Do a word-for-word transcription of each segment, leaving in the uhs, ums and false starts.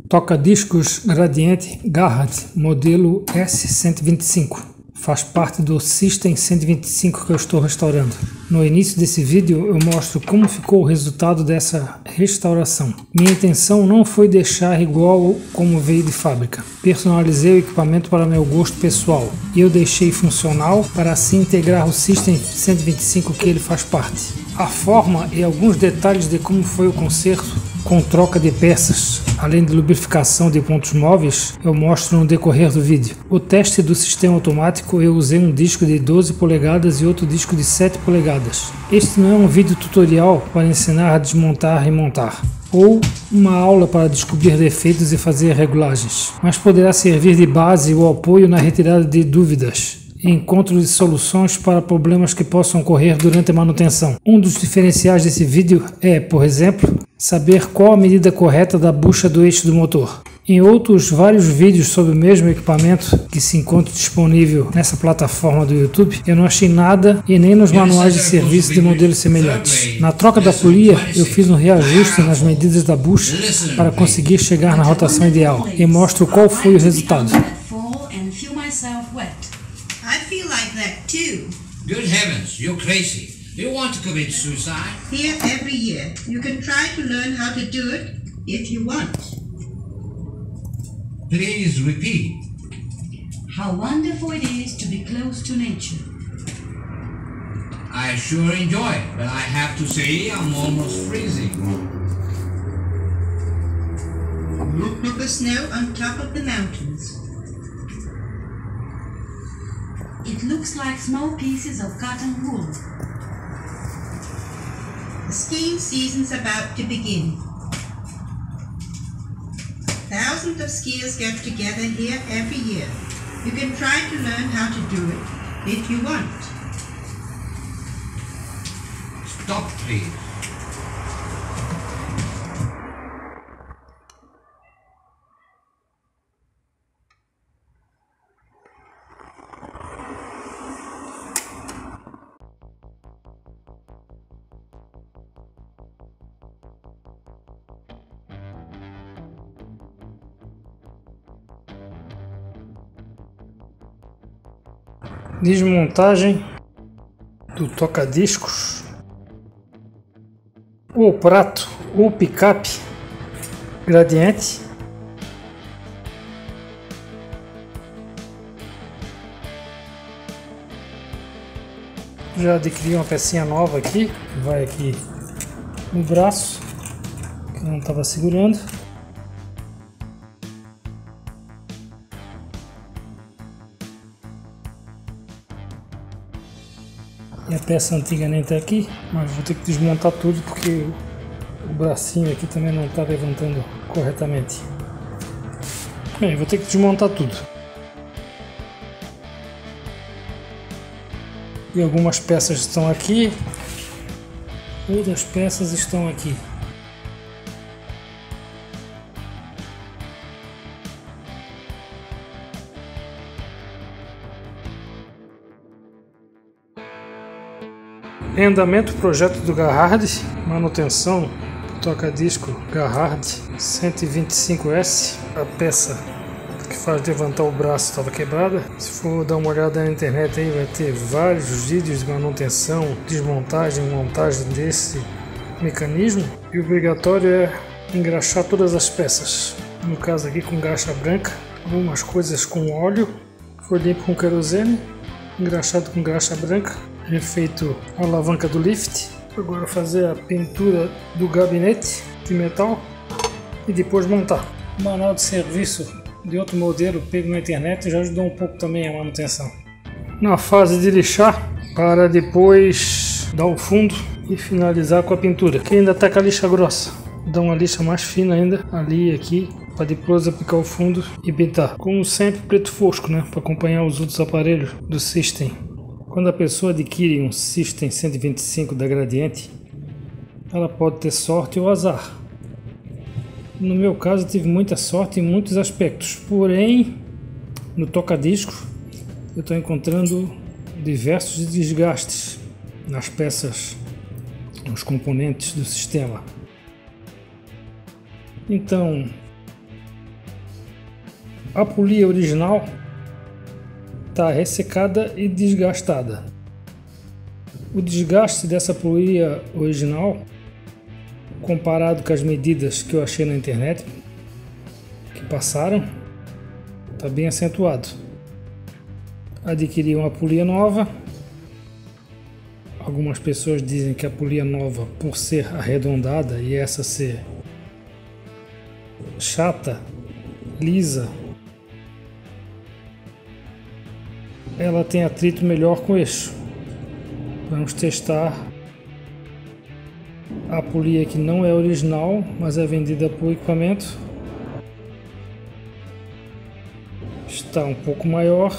Toca-discos Gradiente Garrett modelo S cento e vinte e cinco. Faz parte do System cento e vinte e cinco que eu estou restaurando. No início desse vídeo eu mostro como ficou o resultado dessa restauração. Minha intenção não foi deixar igual como veio de fábrica. Personalizei o equipamento para meu gosto pessoal e eu deixei funcional para assim integrar o System cento e vinte e cinco que ele faz parte. A forma e alguns detalhes de como foi o conserto com troca de peças, além de lubrificação de pontos móveis, eu mostro no decorrer do vídeo. O teste do sistema automático eu usei um disco de doze polegadas e outro disco de sete polegadas. Este não é um vídeo tutorial para ensinar a desmontar e montar, ou uma aula para descobrir defeitos e fazer regulagens, mas poderá servir de base ou apoio na retirada de dúvidas e encontro de soluções para problemas que possam ocorrer durante a manutenção. Um dos diferenciais desse vídeo é, por exemplo, saber qual a medida correta da bucha do eixo do motor. Em outros vários vídeos sobre o mesmo equipamento que se encontra disponível nessa plataforma do YouTube, eu não achei nada e nem nos manuais de serviço de modelos semelhantes. Na troca da polia, eu fiz um reajuste nas medidas da bucha para conseguir chegar na rotação ideal e mostro qual foi o resultado. I feel like that too. Good heavens, you're crazy. You want to commit suicide? Here every year. You can try to learn how to do it if you want. Please repeat. How wonderful it is to be close to nature. I sure enjoy it, but I have to say I'm almost freezing. Look at the snow on top of the mountains. It looks like small pieces of cotton wool. The skiing season's about to begin. Thousands of skiers get together here every year. You can try to learn how to do it if you want. Stop, please. Desmontagem do toca-discos, ou prato ou picape Gradiente. Já adquiri uma pecinha nova aqui, vai aqui no braço, que não estava segurando. E a peça antiga nem está aqui, mas vou ter que desmontar tudo porque o bracinho aqui também não está levantando corretamente. Bem, vou ter que desmontar tudo. E algumas peças estão aqui, outras peças estão aqui. Em andamento o projeto do Garrard, manutenção, toca-disco Garrard cento e vinte e cinco S, a peça que faz levantar o braço estava quebrada. Se for dar uma olhada na internet aí vai ter vários vídeos de manutenção, desmontagem e montagem desse mecanismo. E o obrigatório é engraxar todas as peças, no caso aqui com graxa branca, algumas coisas com óleo, foi limpo com querosene, engraxado com graxa branca, refeito a alavanca do lift. Agora fazer a pintura do gabinete de metal e depois montar. O manual de serviço de outro modelo pego na internet já ajudou um pouco também a manutenção. Na fase de lixar, para depois dar o fundo e finalizar com a pintura, que ainda está com a lixa grossa. Dá uma lixa mais fina ainda ali e aqui, para depois aplicar o fundo e pintar. Como sempre, preto fosco, né, para acompanhar os outros aparelhos do System. Quando a pessoa adquire um System cento e vinte e cinco da Gradiente, ela pode ter sorte ou azar. No meu caso, tive muita sorte em muitos aspectos, porém, no toca-disco, eu estou encontrando diversos desgastes nas peças, nos componentes do sistema. Então, A polia original está ressecada e desgastada. O desgaste dessa polia original, comparado com as medidas que eu achei na internet, que passaram, está bem acentuado. Adquiri uma polia nova. Algumas pessoas dizem que a polia nova, por ser arredondada e essa ser chata, lisa, ela tem atrito melhor com o eixo. Vamos testar a polia que não é original, mas é vendida por equipamento. Está um pouco maior.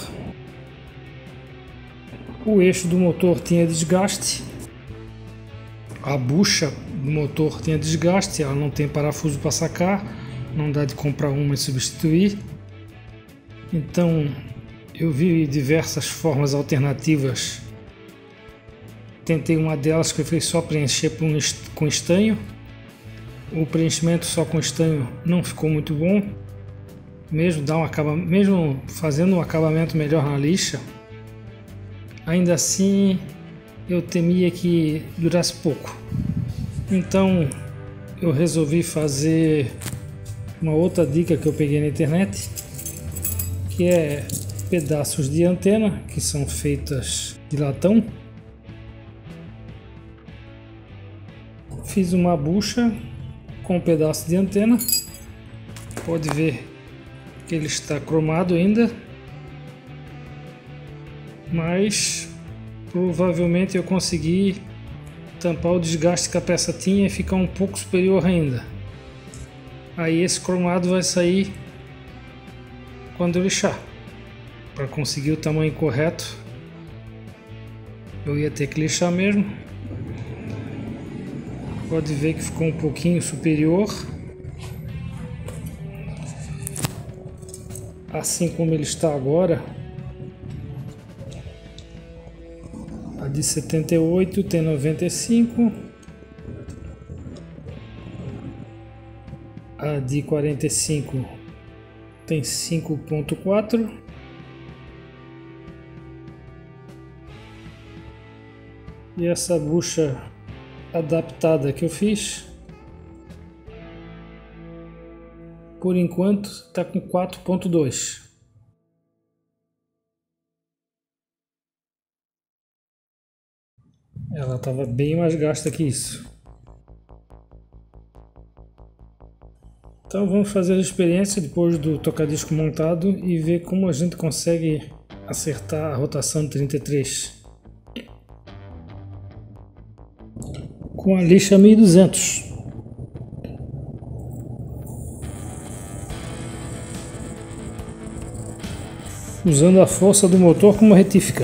O eixo do motor tinha desgaste. A bucha do motor tinha desgaste. Ela não tem parafuso para sacar. Não dá de comprar uma e substituir. Então eu vi diversas formas alternativas. Tentei uma delas que foi só preencher com estanho. O preenchimento só com estanho não ficou muito bom. Mesmo, dá um acaba... Mesmo fazendo um acabamento melhor na lixa, ainda assim eu temia que durasse pouco. Então eu resolvi fazer uma outra dica que eu peguei na internet, que é pedaços de antena que são feitas de latão. Fiz uma bucha com um pedaço de antena. Pode ver que ele está cromado ainda, mas provavelmente eu consegui tampar o desgaste que a peça tinha e ficar um pouco superior ainda. Aí esse cromado vai sair quando eu lixar. Para conseguir o tamanho correto, eu ia ter que lixar mesmo. Pode ver que ficou um pouquinho superior, assim como ele está agora. A de setenta e oito tem noventa e cinco, a de quarenta e cinco tem cinco ponto quatro, e essa bucha adaptada que eu fiz, por enquanto está com quatro ponto dois. Ela estava bem mais gasta que isso. Então vamos fazer a experiência depois do tocadisco montado e ver como a gente consegue acertar a rotação de trinta e três com a lixa mil e duzentos. Usando a força do motor como retífica.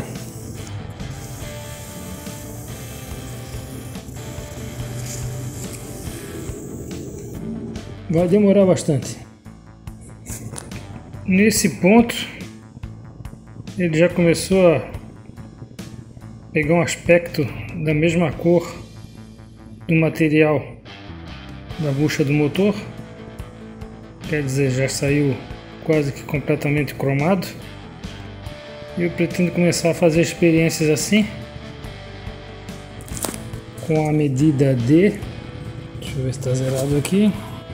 Vai demorar bastante. Nesse ponto ele já começou a pegar um aspecto da mesma cor do material da bucha do motor, quer dizer, já saiu quase que completamente cromado. Eu pretendo começar a fazer experiências assim com a medida D. Deixa eu ver se está zerado aqui.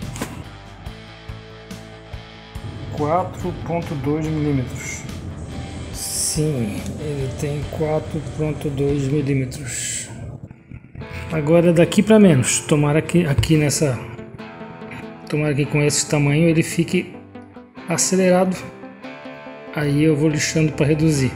quatro ponto dois milímetros. Sim, ele tem quatro ponto dois milímetros. Agora daqui para menos. Tomara que aqui nessa, tomara que com esse tamanho ele fique acelerado. Aí eu vou lixando para reduzir.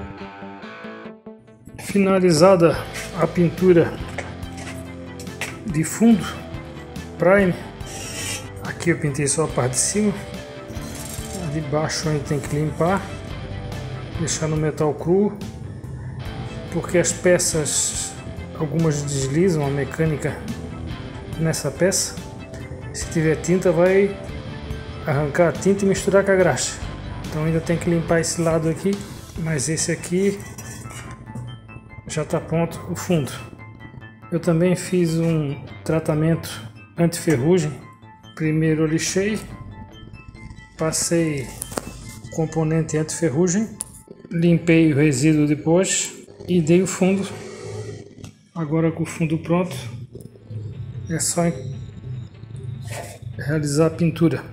Finalizada a pintura de fundo, prime. Aqui eu pintei só a parte de cima. A de baixo a gente tem que limpar, deixar no metal cru, porque as peças, algumas deslizam a mecânica nessa peça. Se tiver tinta, vai arrancar a tinta e misturar com a graxa. Então ainda tem que limpar esse lado aqui, mas esse aqui já está pronto o fundo. Eu também fiz um tratamento anti-ferrugem. Primeiro eu lixei, passei componente anti-ferrugem, limpei o resíduo depois e dei o fundo. Agora com o fundo pronto é só realizar a pintura.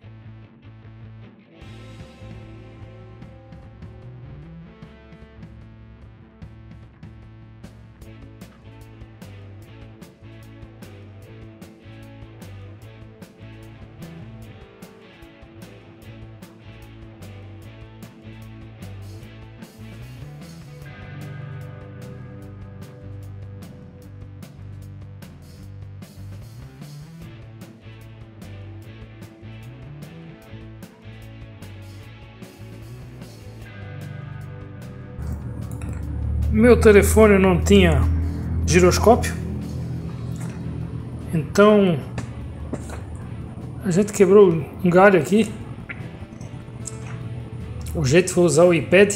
Meu telefone não tinha giroscópio, então a gente quebrou um galho aqui. O jeito foi usar o iPad.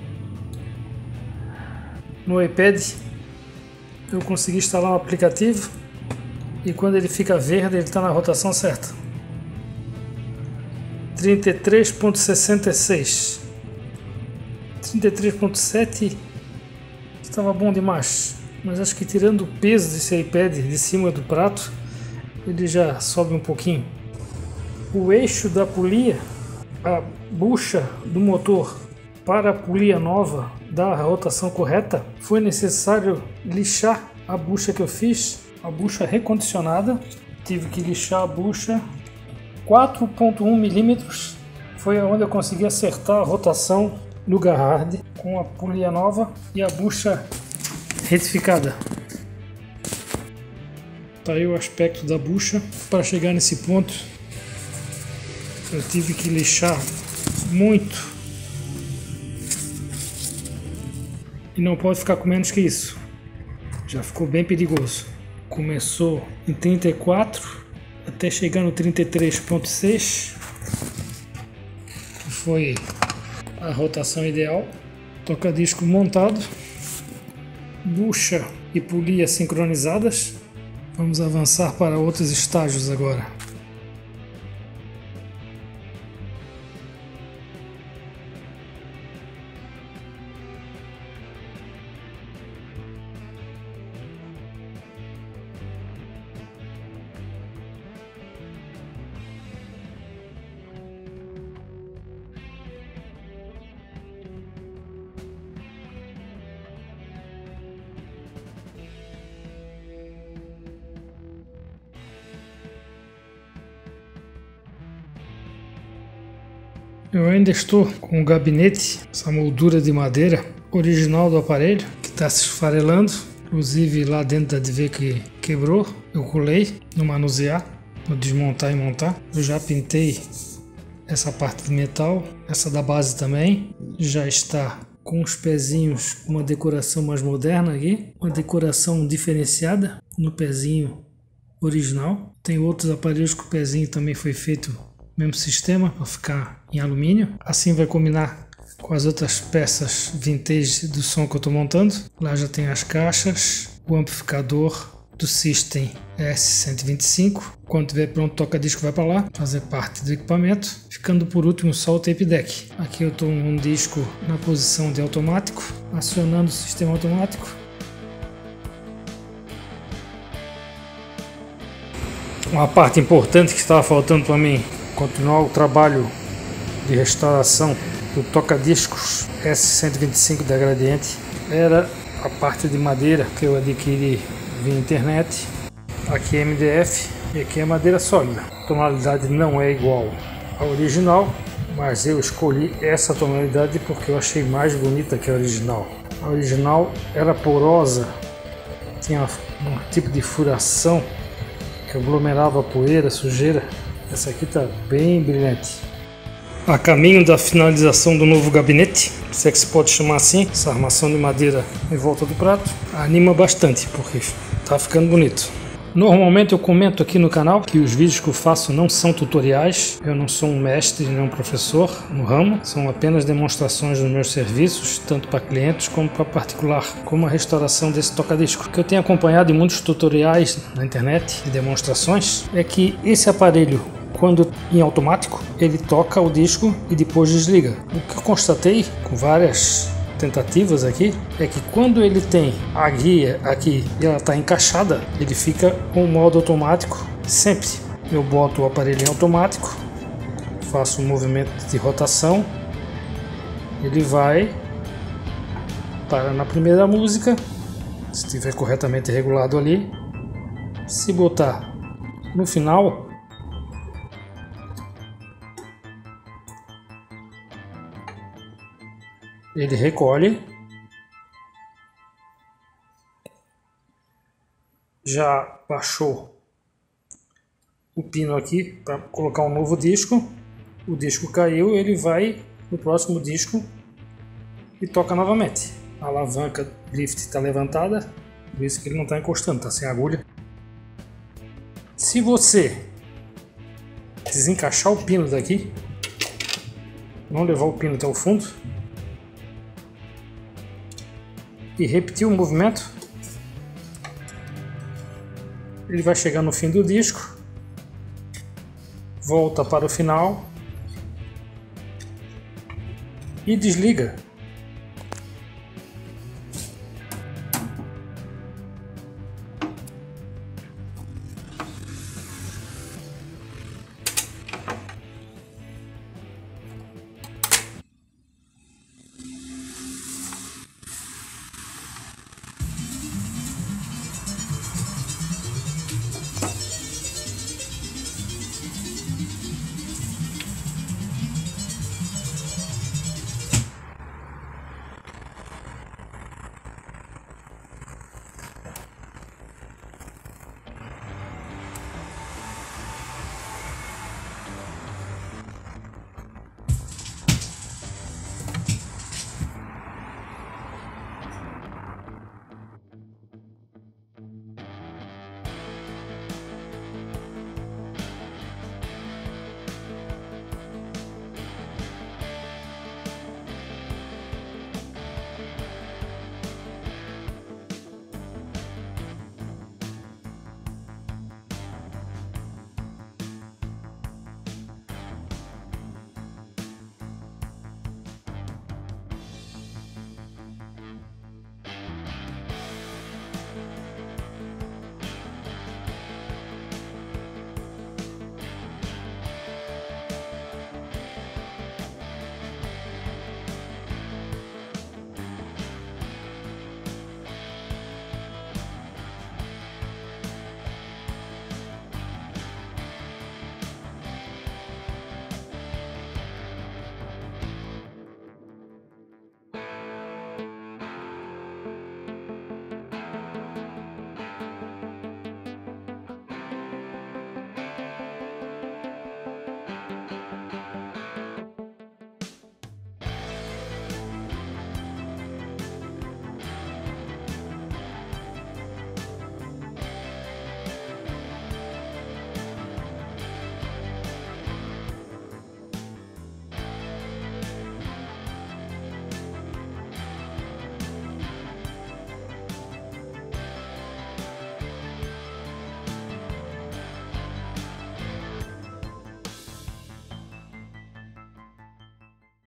No iPad eu consegui instalar um aplicativo e quando ele fica verde ele está na rotação certa. trinta e três ponto sessenta e seis, trinta e três ponto sete estava bom demais, mas acho que tirando o peso desse iPad de cima do prato, ele já sobe um pouquinho. O eixo da polia, a bucha do motor para a polia nova dar a rotação correta, foi necessário lixar a bucha que eu fiz, a bucha recondicionada. Tive que lixar a bucha quatro ponto um milímetros, foi onde eu consegui acertar a rotação no Garrard com a polia nova e a bucha retificada. Tá aí o aspecto da bucha. Para chegar nesse ponto eu tive que lixar muito e não pode ficar com menos que isso, já ficou bem perigoso. Começou em trinta e quatro até chegar no trinta e três ponto seis, que foi a rotação ideal. Toca-disco montado, bucha e polia sincronizadas. Vamos avançar para outros estágios agora. Eu ainda estou com o gabinete, essa moldura de madeira original do aparelho, que está se esfarelando. Inclusive lá dentro da D V que quebrou, eu colei no manusear, no desmontar e montar. Eu já pintei essa parte de metal, essa da base também. Já está com os pezinhos com uma decoração mais moderna aqui, uma decoração diferenciada no pezinho original. Tem outros aparelhos que o pezinho também foi feito mesmo sistema, para ficar em alumínio. Assim vai combinar com as outras peças vintage do som que eu estou montando. Lá já tem as caixas, o amplificador do System S cento e vinte e cinco. Quando tiver pronto, o toca-disco vai para lá, fazer parte do equipamento. Ficando por último só o tape deck. Aqui eu estou um disco na posição de automático, acionando o sistema automático. Uma parte importante que estava faltando para mim continuar o trabalho de restauração do toca-discos S cento e vinte e cinco da Gradiente era a parte de madeira que eu adquiri via internet. Aqui é M D F e aqui é madeira sólida. A tonalidade não é igual à original, mas eu escolhi essa tonalidade porque eu achei mais bonita que a original. A original era porosa, tinha um tipo de furação que aglomerava poeira, sujeira. Essa aqui está bem brilhante. A caminho da finalização do novo gabinete, se é que se pode chamar assim, essa armação de madeira em volta do prato, anima bastante porque está ficando bonito. Normalmente eu comento aqui no canal que os vídeos que eu faço não são tutoriais, eu não sou um mestre nem um professor no ramo, são apenas demonstrações dos meus serviços, tanto para clientes como para particular, como a restauração desse toca-disco. O que eu tenho acompanhado em muitos tutoriais na internet e demonstrações é que esse aparelho, quando em automático ele toca o disco e depois desliga. O que eu constatei com várias tentativas aqui é que quando ele tem a guia aqui e ela está encaixada, ele fica com o modo automático sempre. Eu boto o aparelho em automático, faço um movimento de rotação, ele vai para na primeira música, se estiver corretamente regulado ali. Se botar no final, ele recolhe. Já baixou o pino aqui para colocar um novo disco. O disco caiu, ele vai no próximo disco e toca novamente. A alavanca drift está levantada, por isso que ele não está encostando, está sem agulha. Se você desencaixar o pino daqui, não levar o pino até o fundo e repetir o movimento, ele vai chegar no fim do disco, volta para o final e desliga.